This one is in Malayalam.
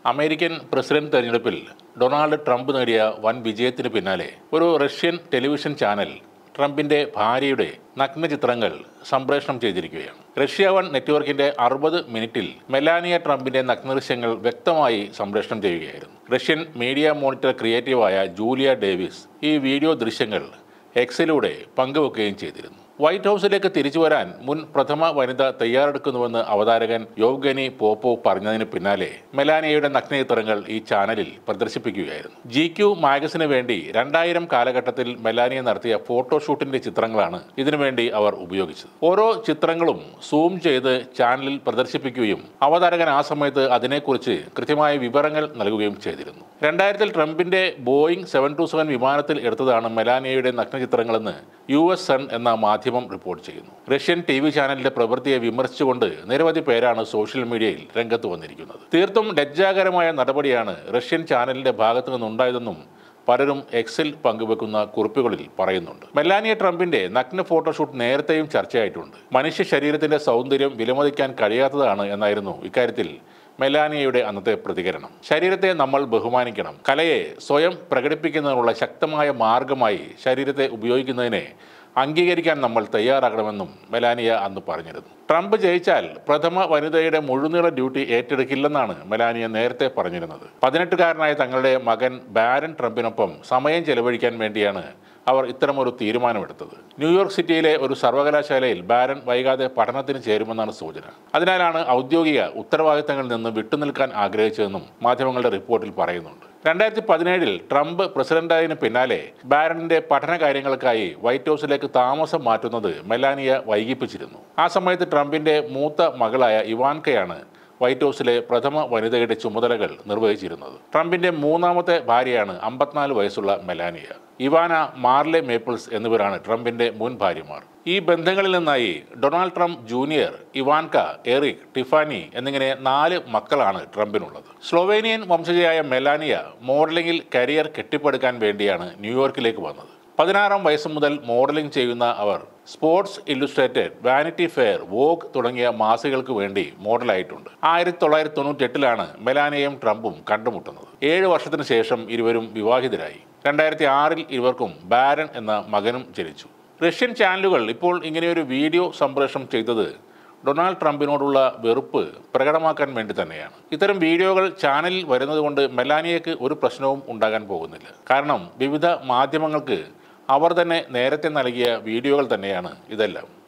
അമേരിക്കൻ പ്രസിഡന്റ് തെരഞ്ഞെടുപ്പിൽ ഡൊണാൾഡ് ട്രംപ് നേടിയ വൻ വിജയത്തിന് പിന്നാലെ ഒരു റഷ്യൻ ടെലിവിഷൻ ചാനൽ ട്രംപിന്റെ ഭാര്യയുടെ നഗ്നചിത്രങ്ങൾ സംപ്രേഷണം ചെയ്തിരിക്കുകയാണ്. റഷ്യ വൺ നെറ്റ്വർക്കിന്റെ 60 മിനിറ്റിൽ മെലാനിയ ട്രംപിന്റെ നഗ്നദൃശ്യങ്ങൾ വ്യക്തമായി സംപ്രേഷണം ചെയ്യുകയായിരുന്നു. റഷ്യൻ മീഡിയ മോണിറ്റർ ക്രിയേറ്റീവായ ജൂലിയ ഡേവിസ് ഈ വീഡിയോ ദൃശ്യങ്ങൾ എക്സിലൂടെ പങ്കുവെക്കുകയും ചെയ്തിരുന്നു. വൈറ്റ് ഹൗസിലേക്ക് തിരിച്ചു വരാൻ മുൻ പ്രഥമ വനിത തയ്യാറെടുക്കുന്നുവെന്ന് അവതാരകൻ യോവ്ഗനി പോപ്പോവ് പറഞ്ഞതിന് പിന്നാലെ മെലാനിയയുടെ നഗ്നചിത്രങ്ങൾ ഈ ചാനലിൽ പ്രദർശിപ്പിക്കുകയായിരുന്നു. GQ മാഗസിന് വേണ്ടി 2000 കാലഘട്ടത്തിൽ മെലാനിയ നടത്തിയ ഫോട്ടോഷൂട്ടിന്റെ ചിത്രങ്ങളാണ് ഇതിനുവേണ്ടി അവർ ഉപയോഗിച്ചത്. ഓരോ ചിത്രങ്ങളും സൂം ചെയ്ത് ചാനലിൽ പ്രദർശിപ്പിക്കുകയും അവതാരകൻ ആ സമയത്ത് അതിനെക്കുറിച്ച് കൃത്യമായ വിവരങ്ങൾ നൽകുകയും ചെയ്തിരുന്നു. 2000-ൽ ട്രംപിന്റെ ബോയിങ് 727 വിമാനത്തിൽ എടുത്തതാണ് മെലാനിയയുടെ നഗ്നചിത്രങ്ങളെന്ന് US സൺ എന്ന മാധ്യമം റിപ്പോർട്ട് ചെയ്യുന്നു. റഷ്യൻ TV ചാനലിന്റെ പ്രവൃത്തിയെ വിമർശിച്ചുകൊണ്ട് നിരവധി പേരാണ് സോഷ്യൽ മീഡിയയിൽ രംഗത്ത് വന്നിരിക്കുന്നത്. തീർത്തും ലജ്ജാകരമായ നടപടിയാണ് റഷ്യൻ ചാനലിന്റെ ഭാഗത്തു നിന്നുണ്ടായതെന്നും പലരും എക്സിൽ പങ്കുവെക്കുന്ന കുറിപ്പുകളിൽ പറയുന്നുണ്ട്. മെലാനിയ ട്രംപിന്റെ നഗ്ന ഫോട്ടോഷൂട്ട് നേരത്തെയും ചർച്ചയായിട്ടുണ്ട്. മനുഷ്യ ശരീരത്തിന്റെ സൗന്ദര്യം വിലമതിക്കാൻ കഴിയാത്തതാണ് എന്നായിരുന്നു ഇക്കാര്യത്തിൽ മെലാനിയയുടെ അന്നത്തെ പ്രതികരണം. ശരീരത്തെ നമ്മൾ ബഹുമാനിക്കണം. കലയെ സ്വയം പ്രകടിപ്പിക്കുന്നതിനുള്ള ശക്തമായ മാർഗമായി ശരീരത്തെ ഉപയോഗിക്കുന്നതിനെ അംഗീകരിക്കാൻ നമ്മൾ തയ്യാറാകണമെന്നും മെലാനിയ അന്ന് പറഞ്ഞിരുന്നു. ട്രംപ് ജയിച്ചാൽ പ്രഥമ വനിതയുടെ മുഴുനീള ഡ്യൂട്ടി ഏറ്റെടുക്കില്ലെന്നാണ് മെലാനിയ നേരത്തെ പറഞ്ഞിരുന്നത്. 18-കാരനായ തങ്ങളുടെ മകൻ ബാരൻ ട്രംപിനൊപ്പം സമയം ചെലവഴിക്കാൻ വേണ്ടിയാണ് അവർ ഇത്തരമൊരു തീരുമാനമെടുത്തത്. ന്യൂയോർക്ക് സിറ്റിയിലെ ഒരു സർവകലാശാലയിൽ ബാരൻ വൈകാതെ പഠനത്തിന് ചേരുമെന്നാണ് സൂചന. അതിനാലാണ് ഔദ്യോഗിക ഉത്തരവാദിത്തങ്ങളിൽ നിന്ന് വിട്ടുനിൽക്കാൻ ആഗ്രഹിച്ചതെന്നും മാധ്യമങ്ങളുടെ റിപ്പോർട്ടിൽ പറയുന്നുണ്ട്. 2017-ൽ ട്രംപ് പ്രസിഡന്റായതിനു പിന്നാലെ ബാരനിന്റെ പഠന കാര്യങ്ങൾക്കായി വൈറ്റ് ഹൗസിലേക്ക് താമസം മാറ്റുന്നത് മെലാനിയ വൈകിപ്പിച്ചിരുന്നു. ആ സമയത്ത് ട്രംപിന്റെ മൂത്ത മകളായ ഇവാൻകയാണ് വൈറ്റ് ഹൗസിലെ പ്രഥമ വനിതയുടെ ചുമതലകൾ നിർവഹിച്ചിരുന്നത്. ട്രംപിന്റെ മൂന്നാമത്തെ ഭാര്യയാണ് 54 വയസ്സുള്ള മെലാനിയ. ഇവാന, മാർലെ മേപ്പിൾസ് എന്നിവരാണ് ട്രംപിന്റെ മുൻ ഭാര്യമാർ. ഈ ബന്ധങ്ങളിൽ നിന്നായി Donald Trump junior, Ivanka, Eric, Tiffany എന്നിങ്ങനെ 4 മക്കളാണ് ട്രംപിനുള്ളത്. സ്ലൊവേനിയൻ വംശജയായ മെലാനിയ മോഡലിംഗിൽ കരിയർ കെട്ടിപ്പടുക്കാൻ വേണ്ടിയാണ് ന്യൂയോർക്കിലേക്ക് വന്നത്. 16-ാം വയസ്സ് മുതൽ മോഡലിംഗ് ചെയ്യുന്ന അവർ Sports Illustrated, Vanity Fair, Vogue തുടങ്ങിയ മാസികകൾക്ക് വേണ്ടി മോഡലായിട്ടുണ്ട്. 1998-ലാണ് മെലാനിയയും ട്രംപും കണ്ടുമുട്ടുന്നത്. 7 വർഷത്തിന് ശേഷം ഇരുവരും വിവാഹിതരായി. 2006-ൽ ഇരുവർക്കും ബാരൻ എന്ന മകനും ജനിച്ചു. റഷ്യൻ ചാനലുകൾ ഇപ്പോൾ ഇങ്ങനെയൊരു വീഡിയോ സംപ്രേഷണം ചെയ്തത് ഡൊണാൾഡ് ട്രംപിനോടുള്ള വെറുപ്പ് പ്രകടമാക്കാൻ വേണ്ടി തന്നെയാണ്. ഇത്തരം വീഡിയോകൾ ചാനലിൽ വരുന്നതുകൊണ്ട് മെലാനിയയ്ക്ക് ഒരു പ്രശ്നവും ഉണ്ടാകാൻ പോകുന്നില്ല. കാരണം വിവിധ മാധ്യമങ്ങൾക്ക് അവർ തന്നെ നേരത്തെ നൽകിയ വീഡിയോകൾ തന്നെയാണ് ഇതെല്ലാം.